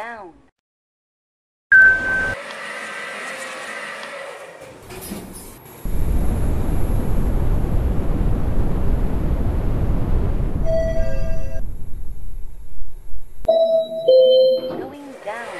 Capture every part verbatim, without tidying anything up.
down. Going down.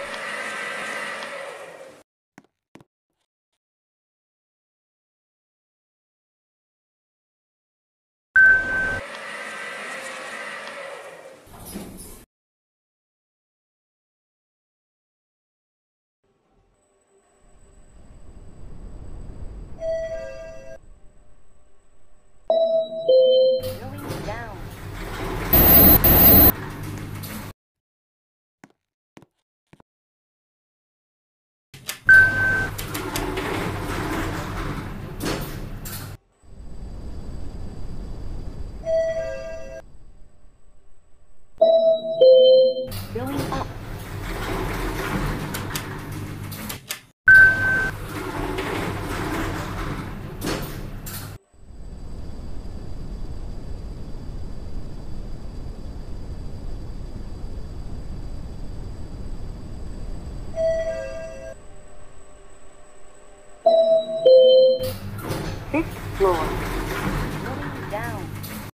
Going down. Going up. Fifth floor. Going down.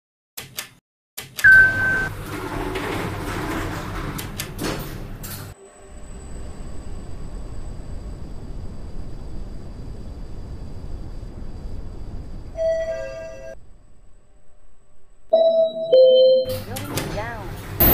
Going down.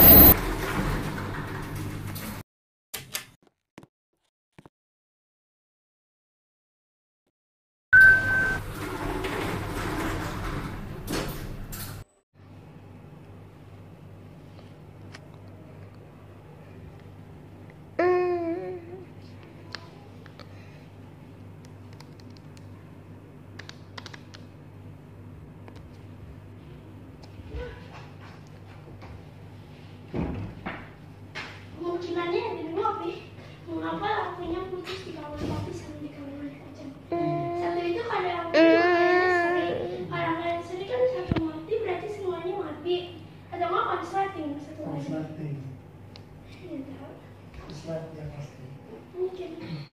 Kemungkinannya ada dua, Pi. Mengapa lampunya putus di kamar papi sama di kamar Kacang? Satu itu kadang kayaknya sering, kadang-kadang sering kan satu mati berarti semuanya mati. Atau nggak konsleting satu lagi? Konsleting. Iya tahu. Konslet yang pasti. Mungkin.